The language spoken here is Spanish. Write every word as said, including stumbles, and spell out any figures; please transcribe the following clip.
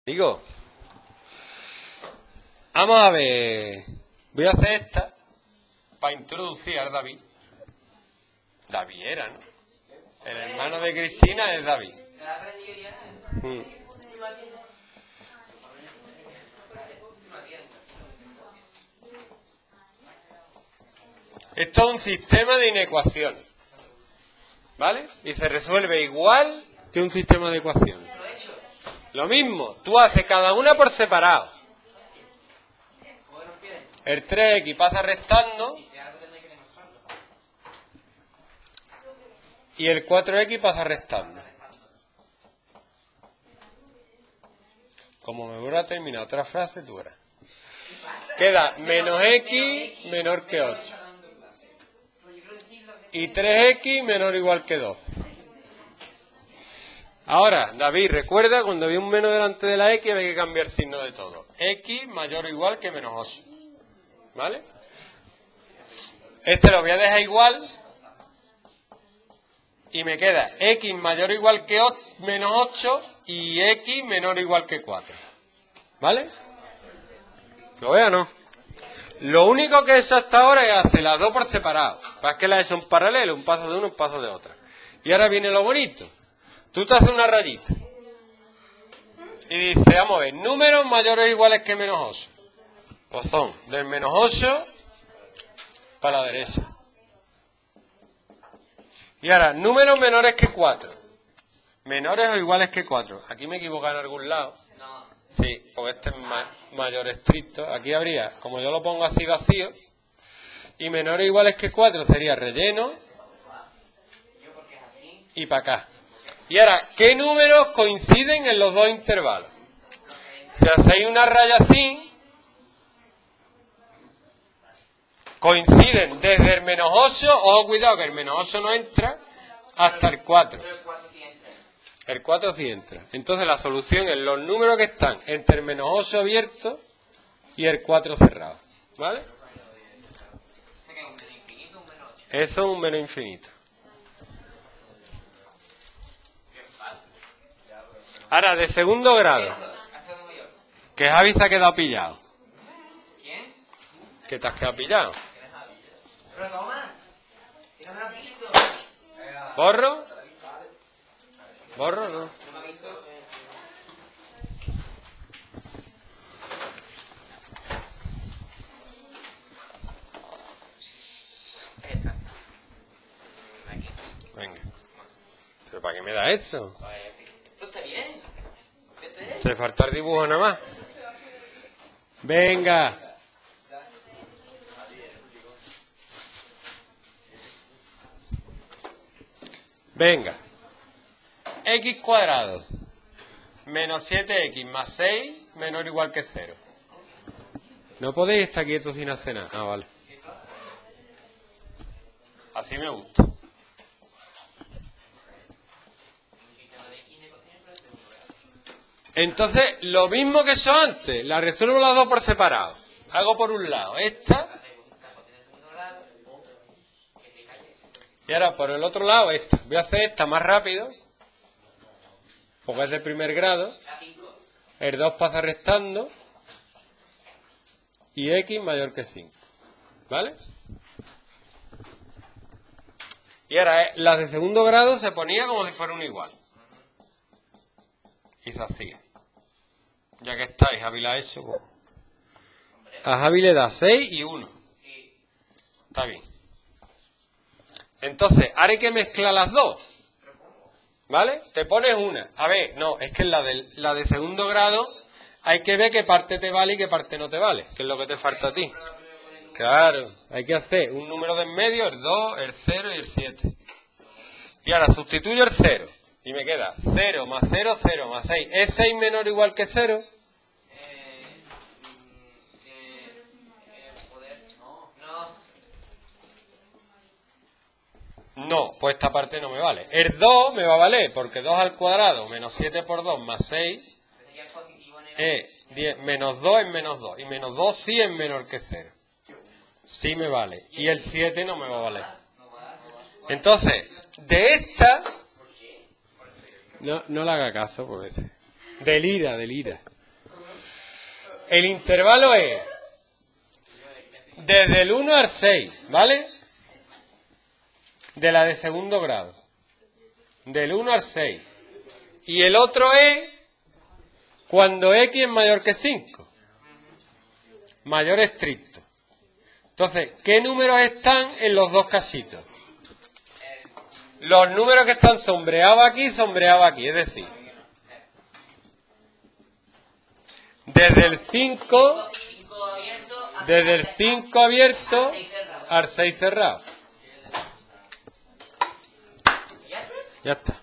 Digo, vamos a ver, voy a hacer esta para introducir a David. David era, ¿no? El hermano de Cristina es David. Hmm. Esto es un sistema de inecuaciones, ¿vale? Y se resuelve igual que un sistema de ecuaciones. Lo mismo, tú haces cada una por separado. El tres equis pasa restando y el cuatro equis pasa restando. Como me vuelvo a terminar otra frase, tú verás. Queda menos x menor que ocho. Y tres equis menor o igual que doce. Ahora, David, recuerda, cuando había un menos delante de la x había que cambiar el signo de todo. X mayor o igual que menos ocho. ¿Vale? Este lo voy a dejar igual. Y me queda x mayor o igual que menos ocho y x menor o igual que cuatro. ¿Vale? ¿Lo veo o no? Lo único que he hecho hasta ahora es hacer las dos por separado. Para que las he hecho en paralelo, un paso de uno, un paso de otra. Y ahora viene lo bonito. Tú te haces una rayita. Y dices, vamos a ver, números mayores o iguales que menos ocho. Pues son del menos ocho para la derecha. Y ahora, números menores que cuatro. Menores o iguales que cuatro. Aquí me he equivocado en algún lado. Sí, porque este es ma mayor estricto. Aquí habría, como yo lo pongo así vacío, y menores o iguales que cuatro sería relleno y para acá. Y ahora, ¿qué números coinciden en los dos intervalos? Si hacéis una raya así, coinciden desde el menos ocho, ojo cuidado que el menos ocho no entra, hasta el cuatro. El cuatro sí entra. Entonces la solución es los números que están entre el menos ocho abierto y el cuatro cerrado. ¿Vale? Eso es un menos infinito. Ahora, de segundo grado. Que Javi se ha quedado pillado. ¿Quién? ¿Que te has quedado pillado? ¿Borro? ¿Borro no? Venga. ¿Pero para qué me da eso? Esto está bien. Te falta el dibujo nada más. Venga. Venga. X cuadrado menos siete equis más seis menor o igual que cero. No podéis estar quietos sin hacer nada. Ah, vale. Así me gusta. Entonces, lo mismo que he hecho antes, la resuelvo las dos por separado. Hago por un lado esta. Y ahora por el otro lado esta. Voy a hacer esta más rápido. Porque es de primer grado. El dos pasa restando. Y x mayor que cinco. ¿Vale? Y ahora las de segundo grado se ponía como si fuera un igual. Y se hacía. Ya que estáis, Javi la ha hecho. Pues. A Javi le da seis y uno. Está bien. Entonces, ahora hay que mezclar las dos. ¿Vale? Te pones una. A ver, no, es que en la de, la de segundo grado hay que ver qué parte te vale y qué parte no te vale. Que es lo que te falta a ti. Claro, hay que hacer un número de en medio, el dos, el cero y el siete. Y ahora sustituyo el cero. Y me queda cero más cero, cero más seis. ¿Es seis menor o igual que cero? Eh, eh, eh, poder, no, no. No, pues esta parte no me vale. El dos me va a valer, porque dos al cuadrado menos siete por dos más seis es diez, menos dos es menos dos. Y menos dos sí es menor que cero. Sí me vale. Y el siete no me va a valer. Entonces, de esta... No, no le haga caso, por ese. Delira, delira. El intervalo es desde el uno al seis, ¿vale? De la de segundo grado. Del uno al seis. Y el otro es cuando x es mayor que cinco. Mayor estricto. Entonces, ¿qué números están en los dos casitos? Los números que están sombreados aquí, sombreados aquí. Es decir, desde el cinco, desde el cinco abierto al seis cerrado. Ya está.